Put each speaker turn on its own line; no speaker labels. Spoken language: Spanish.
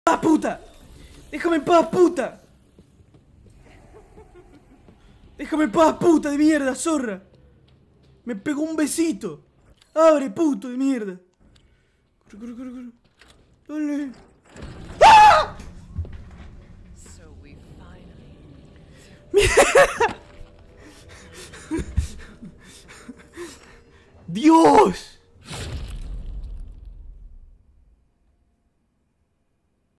¡Ah, puta! ¡Déjame en paz, puta! ¡Déjame en paz, puta de mierda, zorra! Me pegó un besito. ¡Abre, puto de mierda! Corre, corre, corre, corre. Dale. ¡Ah! ¡Dios!